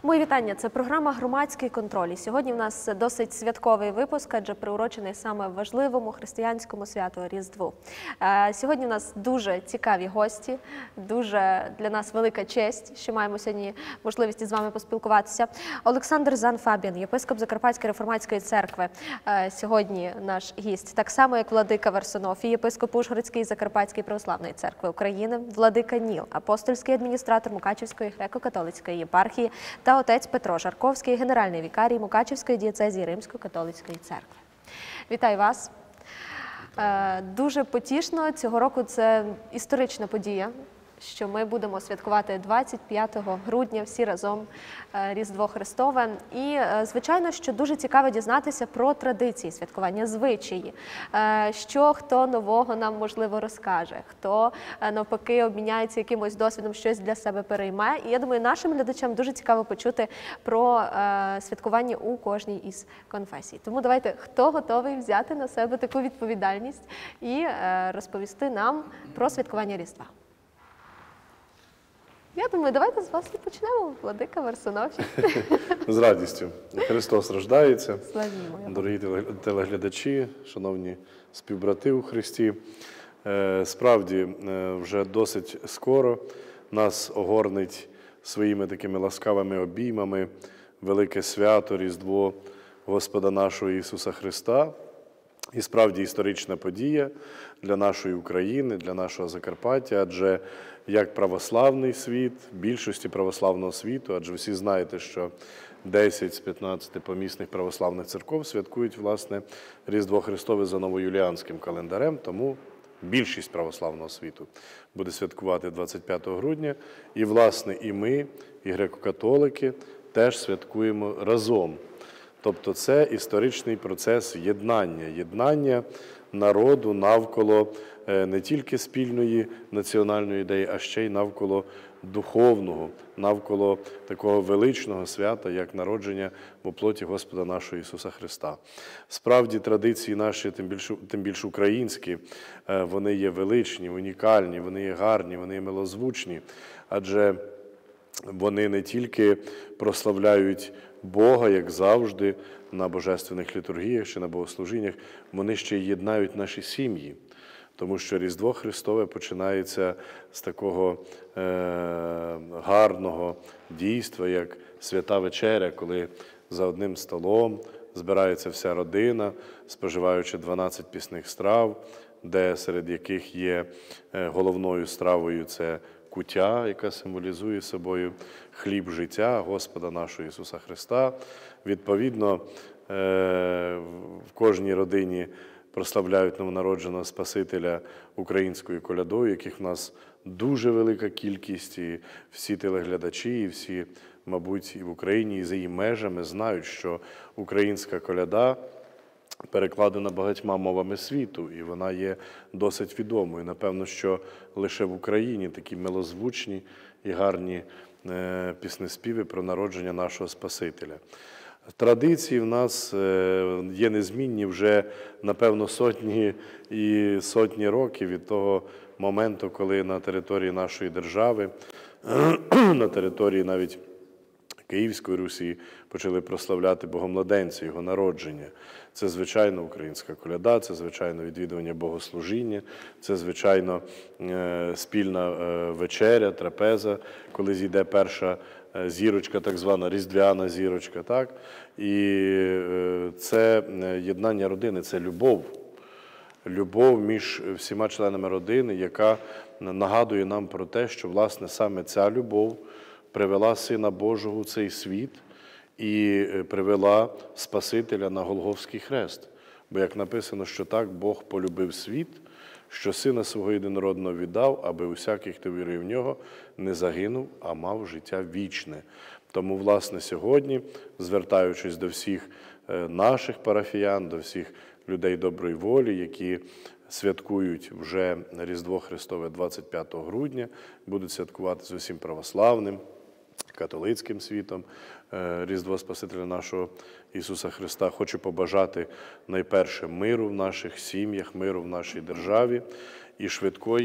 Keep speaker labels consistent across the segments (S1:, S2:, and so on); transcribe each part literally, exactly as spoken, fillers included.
S1: Мої вітання. Це програма «Громадський контроль». І сьогодні в нас досить святковий випуск, адже приурочений саме важливому християнському святу – Різдву. Сьогодні в нас дуже цікаві гості, дуже для нас велика честь, що маємо сьогодні можливість із вами поспілкуватися. Олександр Зан Фабіан, єпископ Закарпатської реформатської церкви, сьогодні наш гість. Так само, як владика Варсонофій, єпископ Ужгородської Закарпатської православної церкви України, владика Ніл, апостольський адміністратор Мукачівської греко-католицької єпархії та отець Петро Жарковський, генеральний вікарій Мукачівської дієцезії Римсько-католицької церкви. Вітаю вас! Дуже потішно. Цього року це історична подія, що ми будемо святкувати двадцять п'ятого грудня всі разом Різдво Христове. І, звичайно, що дуже цікаво дізнатися про традиції святкування, звичаї, що хто нового нам, можливо, розкаже, хто, навпаки, обміняється якимось досвідом, щось для себе перейме. І я думаю, нашим глядачам дуже цікаво почути про святкування у кожній із конфесій. Тому давайте, хто готовий взяти на себе таку відповідальність і розповісти нам про святкування Різдва? Я думаю, давайте з вас і почнемо, владика Варсонофій.
S2: З радістю. Христос рождається.
S1: Славімо.
S2: Дорогі телеглядачі, шановні співбрати у Христі. Справді, вже досить скоро нас огорнить своїми такими ласкавими обіймами велике свято, Різдво Господа нашого Ісуса Христа. І справді історична подія для нашої України, для нашого Закарпаття, адже як православний світ, більшості православного світу, адже всі знаєте, що десять з п'ятнадцяти помісних православних церков святкують, власне, Різдво Христове за новоюліанським календарем, тому більшість православного світу буде святкувати двадцять п'ятого грудня. І, власне, і ми, і греко-католики теж святкуємо разом. Тобто це історичний процес єднання, єднання народу навколо не тільки спільної національної ідеї, а ще й навколо духовного, навколо такого величного свята, як народження в оплоті Господа нашого Ісуса Христа. Справді традиції наші, тим більше, тим більше українські, вони є величні, унікальні, вони є гарні, вони є милозвучні, адже вони не тільки прославляють Бога, як завжди, на божественних літургіях чи на богослужіннях, вони ще й єднають наші сім'ї. Тому що Різдво Христове починається з такого е, гарного дійства, як Свята Вечеря, коли за одним столом збирається вся родина, споживаючи дванадцять пісних страв, де серед яких є головною стравою – це куття, яка символізує собою хліб життя Господа нашого Ісуса Христа. Відповідно, в кожній родині прославляють новонародженого Спасителя українською колядою, яких в нас дуже велика кількість, і всі телеглядачі, і всі, мабуть, і в Україні, і за її межами знають, що українська коляда перекладена багатьма мовами світу, і вона є досить відомою. Напевно, що лише в Україні такі милозвучні і гарні піснеспіви про народження нашого Спасителя. Традиції в нас є незмінні вже, напевно, сотні і сотні років від того моменту, коли на території нашої держави, на території навіть Київської Русі почали прославляти Богомладенця, Його народження. Це, звичайно, українська коляда, це, звичайно, відвідування богослужіння, це, звичайно, спільна вечеря, трапеза, коли зійде перша зірочка, так звана різдвяна зірочка. Так? І це єднання родини, це любов. Любов між всіма членами родини, яка нагадує нам про те, що, власне, саме ця любов привела Сина Божого у цей світ і привела Спасителя на Голгофський хрест. Бо, як написано, що так Бог полюбив світ, що Сина Свого єдинородного віддав, аби усякий, хто вірує в Нього, не загинув, а мав життя вічне. Тому, власне, сьогодні, звертаючись до всіх наших парафіян, до всіх людей доброї волі, які святкують вже Різдво Христове двадцять п'ятого грудня, будуть святкувати з усім православним, католицьким світом Різдво Спасителя нашого Ісуса Христа. Хочу побажати найперше миру в наших сім'ях, миру в нашій державі і швидкої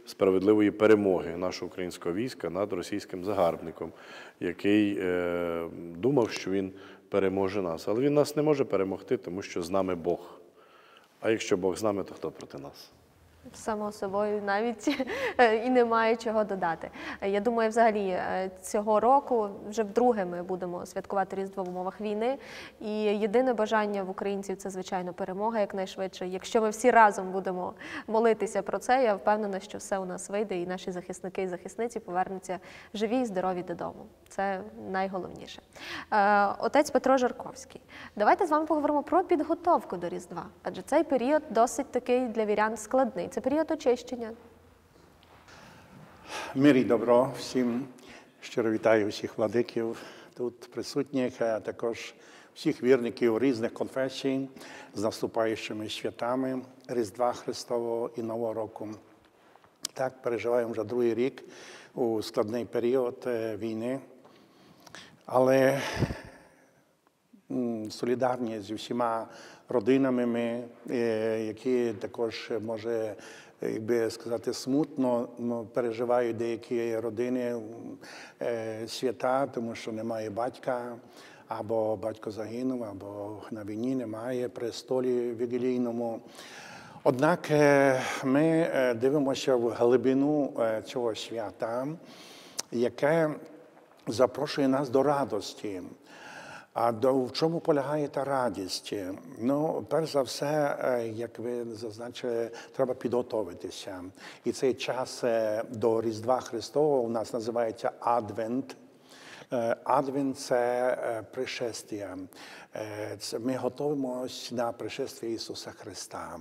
S2: справедливої перемоги нашого українського війська над російським загарбником, який е, думав, що він переможе нас. Але він нас не може перемогти, тому що з нами Бог. А якщо Бог з нами, то хто проти нас?
S1: Само собою навіть і немає чого додати. Я думаю, взагалі цього року вже вдруге ми будемо святкувати Різдво в умовах війни. І єдине бажання в українців – це, звичайно, перемога якнайшвидше. Якщо ми всі разом будемо молитися про це, я впевнена, що все у нас вийде, і наші захисники і захисниці повернуться живі і здорові додому. Це найголовніше. Отець Петро Жарковський, давайте з вами поговоримо про підготовку до Різдва. Адже цей період досить такий для вірян складний. Це період очищення.
S3: Мир і добро всім. Щиро вітаю всіх владиків тут присутніх, а також всіх вірників різних конфесій з наступаючими святами Різдва Христового і Нового року. Так, переживаємо вже другий рік у складний період війни, але солідарні зі всіма родинами ми, які також, може, якби сказати, смутно переживають деякі родини свята, тому що немає батька, або батько загинув, або на війні немає при столі вігілійному. Однак ми дивимося в глибину цього свята, яке запрошує нас до радості. А до, в чому полягає та радість? Ну, перш за все, як ви зазначили, треба підготовитися. І цей час до Різдва Христового у нас називається Адвент. Адвент – це пришестя. Ми готуємося на пришестя Ісуса Христа.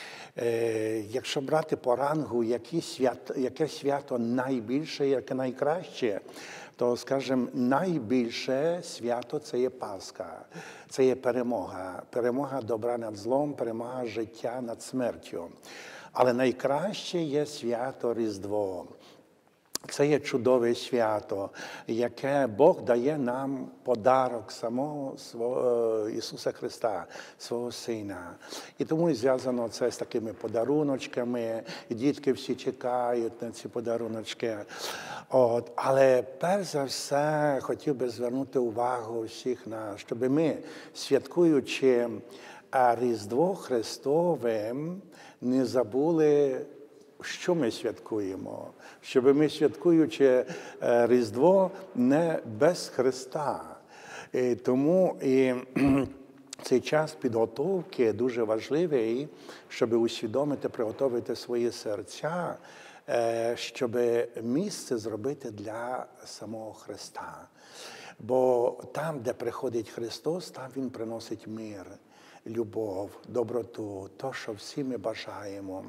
S3: Якщо брати по рангу, яке свято, яке свято найбільше, яке найкраще, то, скажімо, найбільше свято – це є Пасха, це є перемога. Перемога добра над злом, перемога життя над смертю. Але найкраще є свято Різдво. Це є чудове свято, яке Бог дає нам подарок самого свого Ісуса Христа, свого Сина. І тому зв'язано це з такими подаруночками, і дітки всі чекають на ці подаруночки. От. Але перш за все хотів би звернути увагу всіх нас, щоб ми, святкуючи Різдво Христове, не забули, що ми святкуємо, щоб ми, святкуючи Різдво, не без Христа. І тому і цей час підготовки дуже важливий, щоб усвідомити, приготувати свої серця, щоб місце зробити для самого Христа. Бо там, де приходить Христос, там Він приносить мир, любов, доброту, то, що всі ми бажаємо.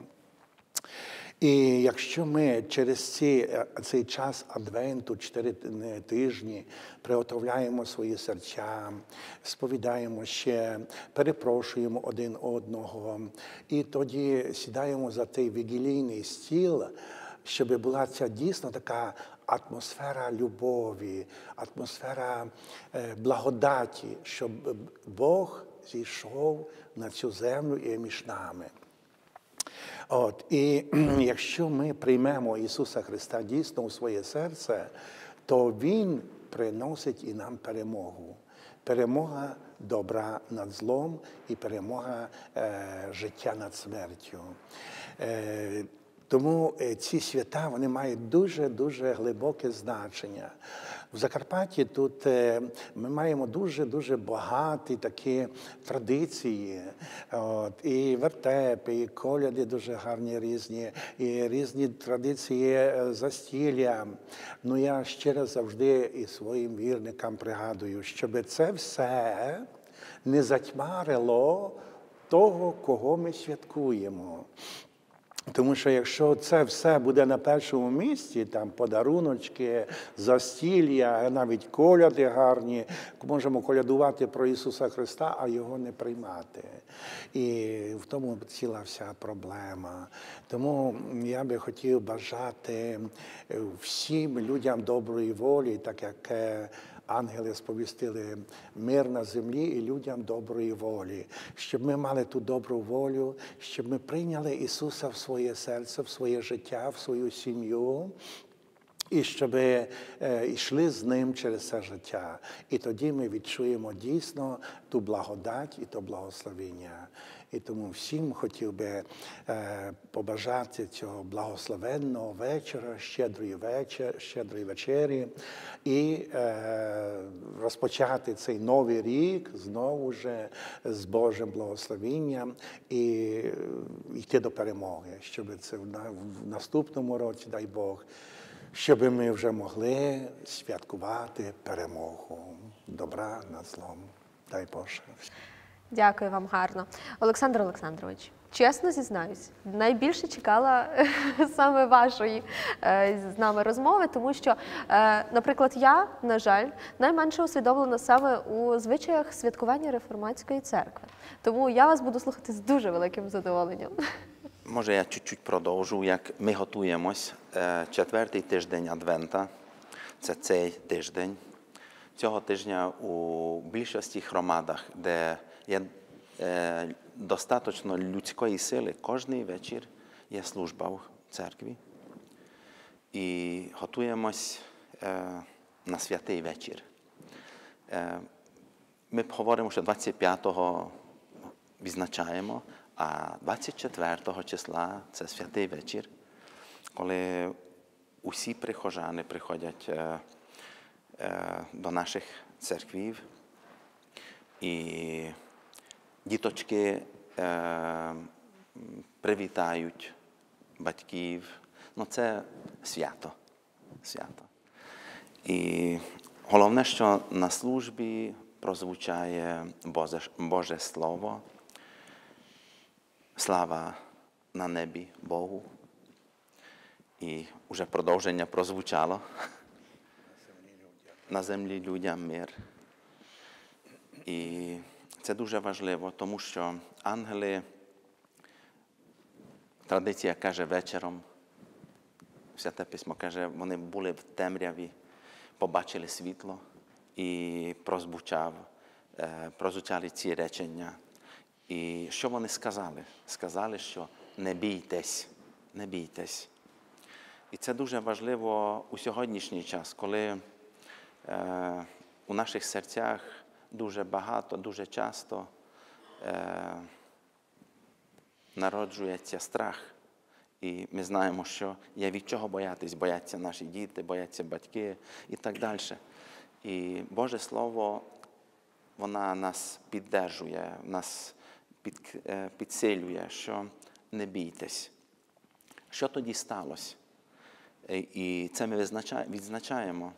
S3: І якщо ми через ці, цей час Адвенту, чотири тижні, приготовляємо свої серця, сповідаємо ще, перепрошуємо один одного, і тоді сідаємо за той вігілійний стіл, щоб була ця дійсно така атмосфера любові, атмосфера благодаті, щоб Бог зійшов на цю землю і між нами. От, і якщо ми приймемо Ісуса Христа дійсно у своє серце, то Він приносить і нам перемогу. Перемога добра над злом і перемога е, життя над смертю. Е, Тому ці свята, вони мають дуже-дуже глибоке значення. В Закарпатті тут ми маємо дуже-дуже багаті такі традиції. От, і вертепи, і коляди дуже гарні різні, і різні традиції застілля. Ну, я ще раз завжди і своїм вірникам пригадую, щоб це все не затьмарило того, кого ми святкуємо. Тому що якщо це все буде на першому місці, там подаруночки, застілля, навіть коляди гарні, можемо колядувати про Ісуса Христа, а Його не приймати. І в тому ціла вся проблема. Тому я би хотів бажати всім людям доброї волі, так як ангели сповістили мир на землі і людям доброї волі, щоб ми мали ту добру волю, щоб ми прийняли Ісуса в своє серце, в своє життя, в свою сім'ю, і щоб е, йшли з ним через це життя. І тоді ми відчуємо дійсно ту благодать і то благословення. І тому всім хотів би е, побажати цього благословенного вечора, щедрої, вечер, щедрої вечері, і е, розпочати цей новий рік знову ж з Божим благословенням і йти до перемоги, щоб це в, на, в наступному році, дай Бог, щоб ми вже могли святкувати перемогу добра над злом. Дай Боже.
S1: Дякую вам гарно. Олександр Олександрович, чесно зізнаюсь, найбільше чекала саме вашої е, з нами розмови, тому що, е, наприклад, я, на жаль, найменше усвідомлена саме у звичаях святкування реформатської церкви. Тому я вас буду слухати з дуже великим задоволенням.
S4: Може, я чуть-чуть продовжу, як ми готуємось. Четвертий тиждень Адвента – це цей тиждень. Цього тижня у більшості громадах, де є е, достатньо людської сили, кожний вечір є служба в церкві. І готуємось е, на святий вечір. Е, ми говоримо, що двадцять п'ятого відзначаємо, а двадцять четвертого числа – це святий вечір, коли усі прихожани приходять е, е, до наших церквів, і діточки е, привітають батьків. Ну, це свято. свято. І головне, що на службі прозвучає Боже, Боже Слово. Слава на небі Богу. І вже продовження прозвучало. На землі людям мир. І це дуже важливо, тому що ангели, традиція каже вечором, Святе Письмо каже, вони були в темряві, побачили світло і прозвучав, прозвучали ці речення. І що вони сказали? Сказали, що не бійтесь, не бійтесь. І це дуже важливо у сьогоднішній час, коли е, у наших серцях дуже багато, дуже часто е, народжується страх. І ми знаємо, що є від чого боятись. Бояться наші діти, бояться батьки і так далі. І Боже Слово, воно нас піддержує, нас під, е, підсилює, що не бійтесь. Що тоді сталося? І це ми відзначаємо.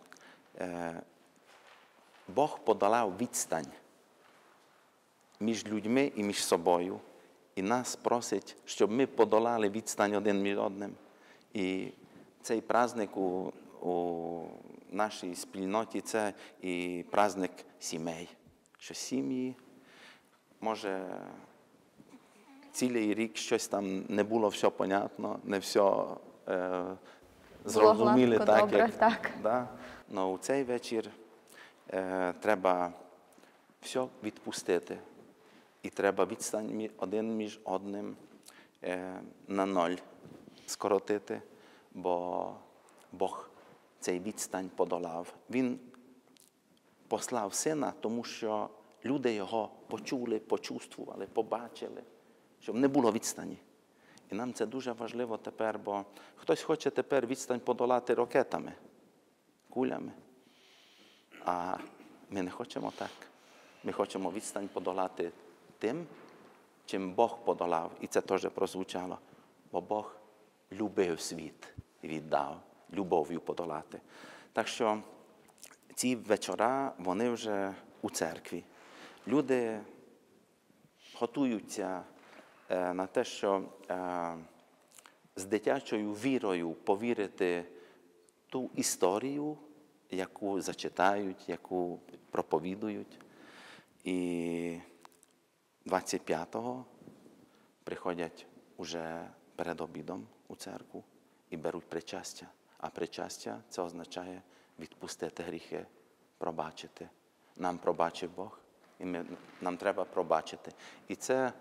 S4: Бог подолав відстань між людьми і між собою. І нас просить, щоб ми подолали відстань один між одним. І цей праздник у, у нашій спільноті – це і праздник сімей. Що сім'ї, може, цілий рік щось там не було все понятно, не все е, зрозуміли
S1: гладко,
S4: так,
S1: добре,
S4: як.
S1: так.
S4: Да? Но у цей вечір е, треба все відпустити. І треба відстань один між одним е, на ноль скоротити, бо Бог цей відстань подолав. Він послав Сина, тому що люди його почули, почувствували, побачили, щоб не було відстані. І нам це дуже важливо тепер, бо хтось хоче тепер відстань подолати ракетами, кулями. А ми не хочемо так. Ми хочемо відстань подолати тим, чим Бог подолав. І це теж прозвучало. Бо Бог любив світ і віддав, любов'ю подолати. Так що ці вечора, вони вже у церкві. Люди готуються на те, що з дитячою вірою повірити ту історію, яку зачитають, яку проповідують. І двадцять п'ятого приходять уже перед обідом у церкву і беруть причастя. А причастя – це означає відпустити гріхи пробачити. Нам пробачив Бог, і ми, нам треба пробачити. І це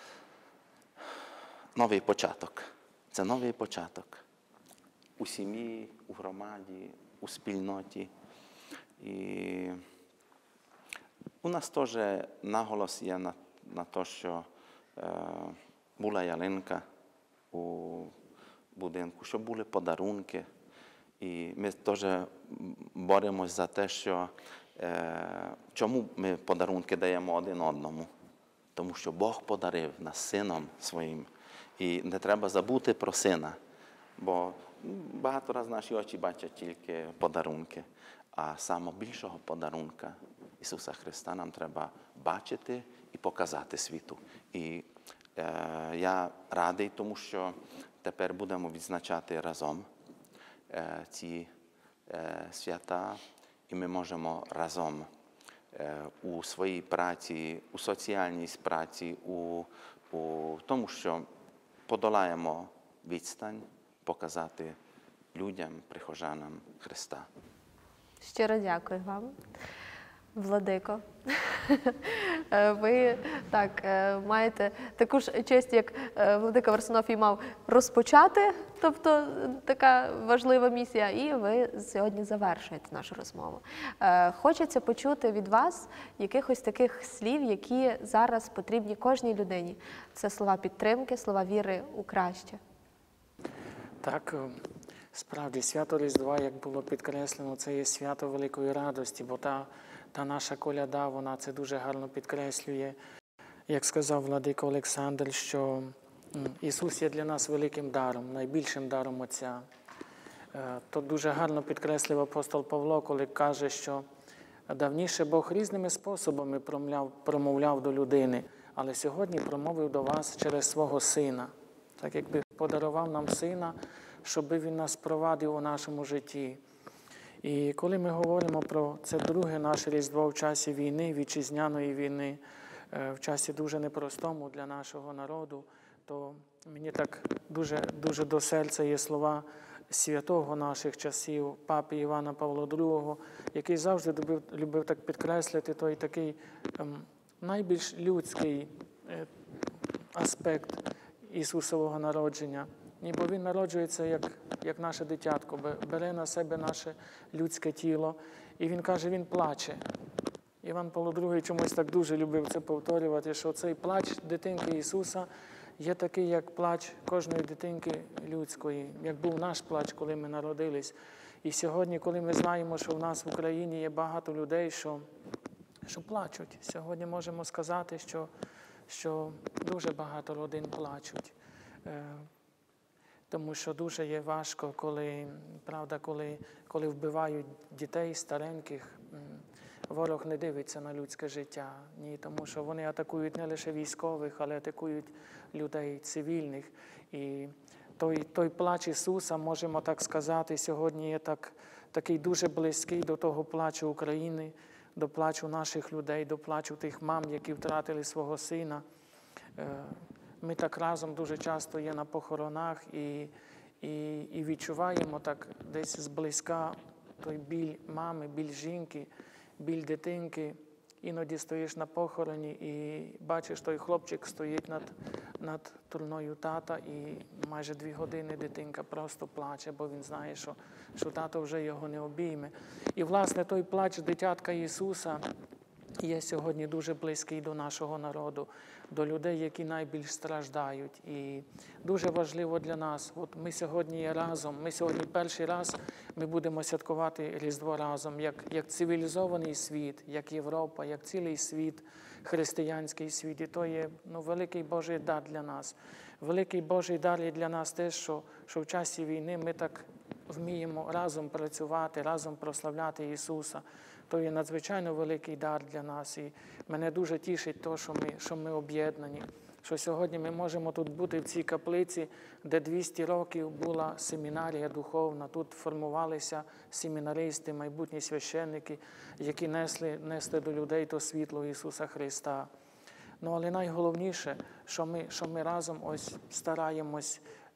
S4: новий початок. Це новий початок. У сім'ї, у громаді, у спільноті. І у нас теж наголос є на, на те, що е, була ялинка у будинку, щоб були подарунки. І ми теж боремось за те, що е, чому ми подарунки даємо один одному? Тому що Бог подарив нас Сином Своїм. І не треба забути про Сина, бо багато разів наші очі бачать тільки подарунки, а саме більшого подарунка Ісуса Христа нам треба бачити і показати світу. І е, я радий, тому що тепер будемо відзначати разом е, ці е, свята, і ми можемо разом е, у своїй праці, у соціальній праці, у, у тому, що подолаємо відстань, показати людям, прихожанам Христа.
S1: Щиро дякую вам, Владико. Ви так маєте таку ж честь, як Владика Варсонофій мав розпочати, тобто така важлива місія, і ви сьогодні завершуєте нашу розмову. Хочеться почути від вас якихось таких слів, які зараз потрібні кожній людині. Це слова підтримки, слова віри у краще.
S5: Так, справді, свято Різдва, як було підкреслено, це є свято великої радості, бо та, та наша коляда, вона це дуже гарно підкреслює. Як сказав владика Олександр, що Ісус є для нас великим даром, найбільшим даром Отця. То дуже гарно підкреслив апостол Павло, коли каже, що давніше Бог різними способами промовляв, промовляв до людини, але сьогодні промовив до вас через свого Сина. Так якби подарував нам Сина, щоб Він нас провадив у нашому житті. І коли ми говоримо про це друге наше Різдво в часі війни, вітчизняної війни, в часі дуже непростому для нашого народу, то мені так дуже, дуже до серця є слова святого наших часів, папи Івана Павла другого, який завжди любив, любив так підкреслити той такий ем, найбільш людський е, аспект Ісусового народження. Ніби Він народжується як, як наше дитятко, бере на себе наше людське тіло. І Він каже, Він плаче. Іван Павло другий чомусь так дуже любив це повторювати, що цей плач дитинки Ісуса є такий, як плач кожної дитинки людської, як був наш плач, коли ми народились. І сьогодні, коли ми знаємо, що в нас в Україні є багато людей, що, що плачуть, сьогодні можемо сказати, що, що дуже багато родин плачуть. Тому що дуже є важко, коли, правда, коли, коли вбивають дітей стареньких, ворог не дивиться на людське життя. Ні, тому що вони атакують не лише військових, але атакують людей цивільних. І той, той плач Ісуса, можемо так сказати, сьогодні є так, такий дуже близький до того плачу України, до плачу наших людей, до плачу тих мам, які втратили свого сина. Ми так разом дуже часто є на похоронах і, і, і відчуваємо так десь зблизька той біль мами, біль жінки, біль дитинки. Іноді стоїш на похороні і бачиш, той хлопчик стоїть над, над труною тата і майже дві години дитинка просто плаче, бо він знає, що, що тато вже його не обійме. І, власне, той плач дитятка Ісуса є сьогодні дуже близький до нашого народу, до людей, які найбільш страждають. І дуже важливо для нас, от ми сьогодні є разом, ми сьогодні перший раз ми будемо святкувати Різдво разом, як, як цивілізований світ, як Європа, як цілий світ, християнський світ. І то є ну, великий Божий дар для нас. Великий Божий дар є для нас те, що, що в часі війни ми так вміємо разом працювати, разом прославляти Ісуса. То є надзвичайно великий дар для нас. І мене дуже тішить те, що ми, що ми об'єднані. Що сьогодні ми можемо тут бути в цій каплиці, де двісті років була семінарія духовна. Тут формувалися семінаристи, майбутні священники, які несли, несли до людей то світло Ісуса Христа. Ну, але найголовніше, що ми, що ми разом ось стараємось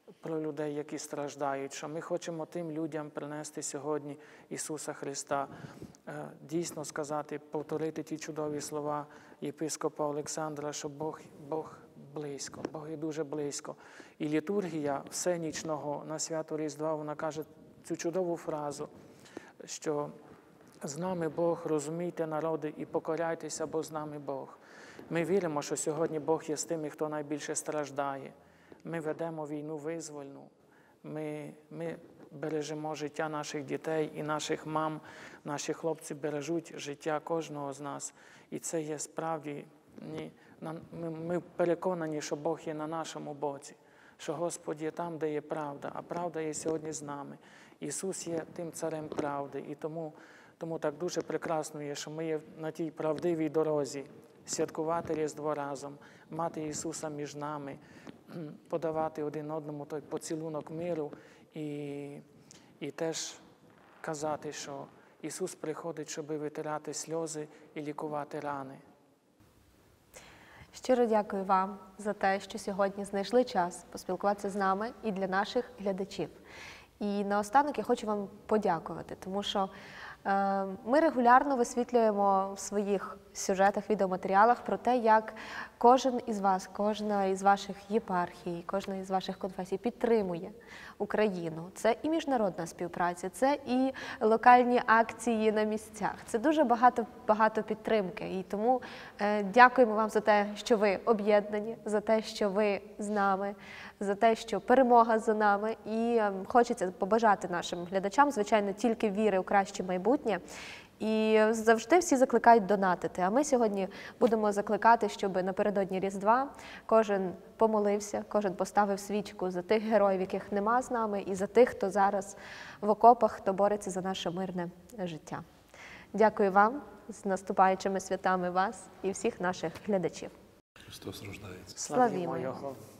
S5: про людей, які страждають, що ми хочемо тим людям принести сьогодні Ісуса Христа, дійсно сказати, повторити ті чудові слова єпископа Олександра, що Бог, Бог близько, Бог є дуже близько. І літургія всенічного на свято Різдва, вона каже цю чудову фразу, що з нами Бог, розумійте, народи, і покоряйтеся, бо з нами Бог. Ми віримо, що сьогодні Бог є з тими, хто найбільше страждає. Ми ведемо війну визвольну, ми, ми бережемо життя наших дітей і наших мам, наші хлопці бережуть життя кожного з нас. І це є справді, ні, ми, ми переконані, що Бог є на нашому боці, що Господь є там, де є правда, а правда є сьогодні з нами. Ісус є тим царем правди, і тому, тому так дуже прекрасно є, що ми є на тій правдивій дорозі, святкувати Різдво разом, мати Ісуса між нами, подавати один одному той поцілунок миру і, і теж казати, що Ісус приходить, щоб витирати сльози і лікувати рани.
S1: Щиро дякую вам за те, що сьогодні знайшли час поспілкуватися з нами і для наших глядачів. І наостанок я хочу вам подякувати, тому що е, ми регулярно висвітлюємо в своїх сюжетах, відеоматеріалах про те, як кожен із вас, кожна із ваших єпархій, кожна із ваших конфесій підтримує Україну. Це і міжнародна співпраця, це і локальні акції на місцях. Це дуже багато, багато підтримки. І тому е, дякуємо вам за те, що ви об'єднані, за те, що ви з нами, за те, що перемога за нами. І е, хочеться побажати нашим глядачам, звичайно, тільки віри у краще майбутнє. І завжди всі закликають донатити. А ми сьогодні будемо закликати, щоб напередодні Різдва кожен помолився, кожен поставив свічку за тих героїв, яких нема з нами, і за тих, хто зараз в окопах, хто бореться за наше мирне життя. Дякую вам, з наступаючими святами вас і всіх наших глядачів.
S2: Христос рождається.
S5: Славімо
S1: Славімо
S5: Його!